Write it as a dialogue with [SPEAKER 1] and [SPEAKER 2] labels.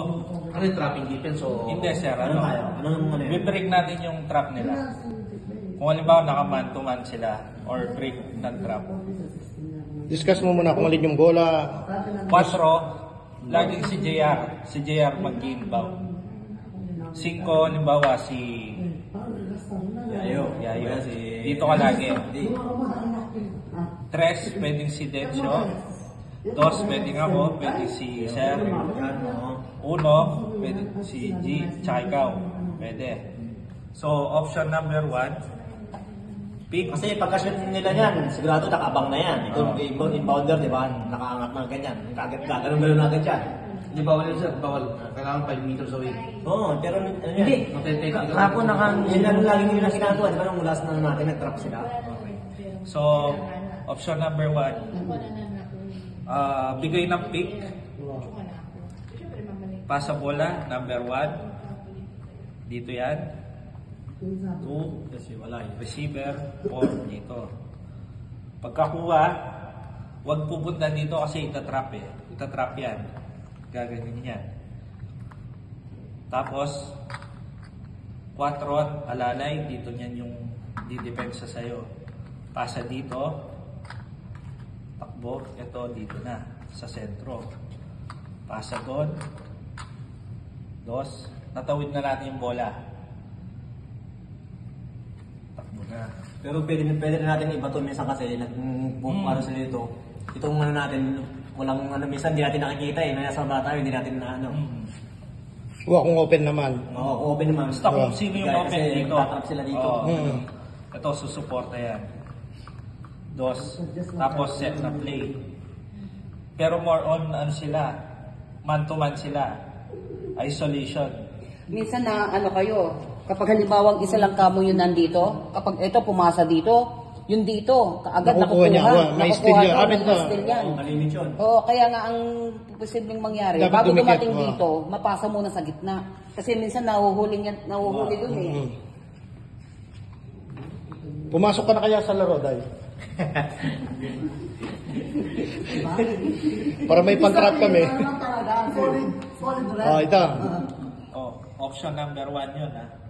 [SPEAKER 1] Ano yung trapping defense o?
[SPEAKER 2] Hindi sir,
[SPEAKER 1] Ano tayo? Ano yun?
[SPEAKER 2] break natin yung trap nila. Kung halimbawa naka-man to man sila or break ng trap.
[SPEAKER 3] Discuss mo muna kung alin yung bola.
[SPEAKER 2] 4, laging si JR mag-inbound. 5, halimbawa si
[SPEAKER 1] Yayo.
[SPEAKER 2] Dito ka lagi. 3, pwedeng si Dencio. 2, pwedeng ako, pwedeng si Sir. 1, pwedeng si G, tsaka ikaw. Pwede. So, option number 1, pick.
[SPEAKER 1] Kasi pagka-shoot nila yan, sigurado nakaabang na yan. Ito inbounder, di ba? Nakaangat na ganyan. Gaganong-ganon na agad siya.
[SPEAKER 4] Hindi bawal yun sir, bawal. Kailangan 5 meters away.
[SPEAKER 1] Oo, pero ano yan?
[SPEAKER 4] Hindi.
[SPEAKER 1] Kahapon yan ang lagi nila ginagawa. Di ba nung last na natin, nag-trap sila.
[SPEAKER 2] So, option number 1, bigay ng pick. Pasa bola, number 1. Dito yan. 2,
[SPEAKER 1] Kasi wala yun.
[SPEAKER 2] receiver, 4 dito. Pagkakuha, huwag pupunta dito kasi itatrap eh. Itatrap yan. Gaganin yan. Tapos, 4, alalay, dito niyan yung didepensa sa'yo. Pasa dito, takbo, ito dito na, sa sentro. Pasa doon, 2, natawid na natin yung bola. Takbo na.
[SPEAKER 1] Pero pwede na natin iba to minsan kasi nag-para sila dito. Itong ano natin, walang ano, minsan hindi natin nakikita eh. Nasa bata tayo, hindi natin na ano.
[SPEAKER 3] Kung open naman.
[SPEAKER 1] Oo, open naman.
[SPEAKER 2] Basta kung sino yung open
[SPEAKER 1] kasi
[SPEAKER 2] dito.
[SPEAKER 1] tatrap sila dito.
[SPEAKER 2] Ito, susuporta yan. 2, tapos set na play. Pero more on ano sila, man to man sila. Isolation.
[SPEAKER 5] Minsan na ano kayo, kapag halimbawa isa lang kamo yun nandito, kapag ito pumasa dito, yun dito, kaagad
[SPEAKER 3] Nakukuha niya. May steal yan. Amin to.
[SPEAKER 1] Malimit yun.
[SPEAKER 5] Oo, kaya nga ang posibleng mangyari,
[SPEAKER 3] Dapat
[SPEAKER 5] bago
[SPEAKER 3] dumikit,
[SPEAKER 5] dumating dito, mapasa muna sa gitna. Kasi minsan nahuhuli dun eh.
[SPEAKER 3] Pumasok ka na kaya sa laro, Day? Para may pang-trap kami.
[SPEAKER 5] Solid
[SPEAKER 3] Ito.
[SPEAKER 2] Option number 1 yun ha.